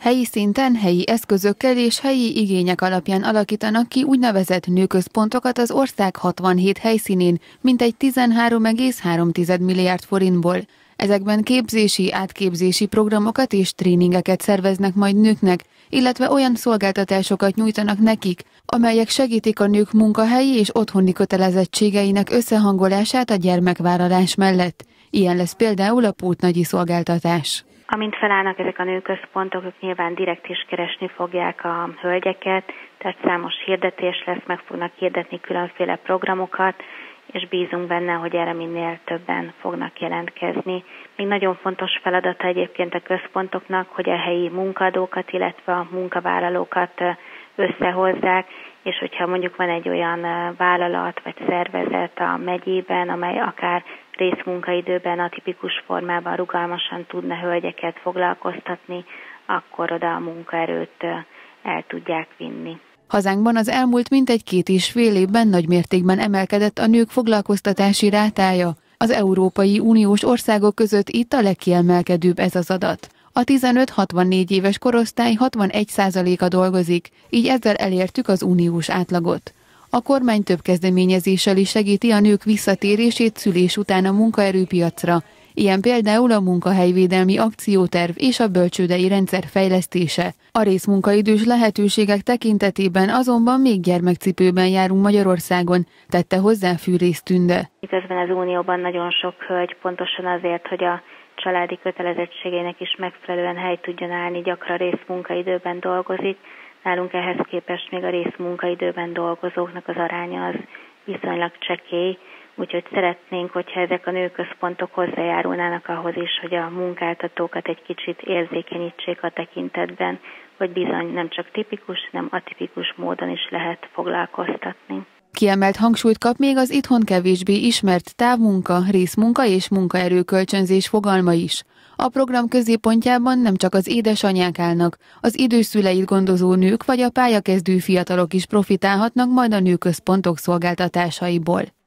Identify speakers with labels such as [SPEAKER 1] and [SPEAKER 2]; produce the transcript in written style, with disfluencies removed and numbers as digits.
[SPEAKER 1] Helyi szinten, helyi eszközökkel és helyi igények alapján alakítanak ki úgynevezett nőközpontokat az ország 67 helyszínén, mintegy 13,3 milliárd forintból. Ezekben képzési, átképzési programokat és tréningeket szerveznek majd nőknek, illetve olyan szolgáltatásokat nyújtanak nekik, amelyek segítik a nők munkahelyi és otthoni kötelezettségeinek összehangolását a gyermekvállalás mellett. Ilyen lesz például a pótnagyi szolgáltatás.
[SPEAKER 2] Amint felállnak ezek a nőközpontok, ők nyilván direkt is keresni fogják a hölgyeket, tehát számos hirdetés lesz, meg fognak hirdetni különféle programokat, és bízunk benne, hogy erre minél többen fognak jelentkezni. Még nagyon fontos feladata egyébként a központoknak, hogy a helyi munkaadókat, illetve a munkavállalókat összehozzák, és hogyha mondjuk van egy olyan vállalat vagy szervezet a megyében, amely akár részmunkaidőben, atipikus formában rugalmasan tudna hölgyeket foglalkoztatni, akkor oda a munkaerőt el tudják vinni.
[SPEAKER 1] Hazánkban az elmúlt mintegy 2,5 évben nagymértékben emelkedett a nők foglalkoztatási rátája. Az Európai Uniós országok között itt a legkiemelkedőbb ez az adat. A 15-64 éves korosztály 61%-a dolgozik, így ezzel elértük az uniós átlagot. A kormány több kezdeményezéssel is segíti a nők visszatérését szülés után a munkaerőpiacra, ilyen például a munkahelyvédelmi akcióterv és a bölcsődei rendszer fejlesztése. A részmunkaidős lehetőségek tekintetében azonban még gyermekcipőben járunk Magyarországon, tette hozzá Fűrész Tünde.
[SPEAKER 2] Miközben az Unióban nagyon sok hölgy pontosan azért, hogy a családi kötelezettségeinek is megfelelően helyt tudjon állni, gyakran részmunkaidőben dolgozik. Nálunk ehhez képest még a részmunkaidőben dolgozóknak az aránya az viszonylag csekély, úgyhogy szeretnénk, hogyha ezek a nőközpontok hozzájárulnának ahhoz is, hogy a munkáltatókat egy kicsit érzékenyítsék a tekintetben, hogy bizony nem csak tipikus, hanem atipikus módon is lehet foglalkoztatni.
[SPEAKER 1] Kiemelt hangsúlyt kap még az itthon kevésbé ismert távmunka, részmunka és munkaerőkölcsönzés fogalma is. A program középpontjában nem csak az édesanyák állnak, az idős szüleit gondozó nők vagy a pályakezdő fiatalok is profitálhatnak majd a nőközpontok szolgáltatásaiból.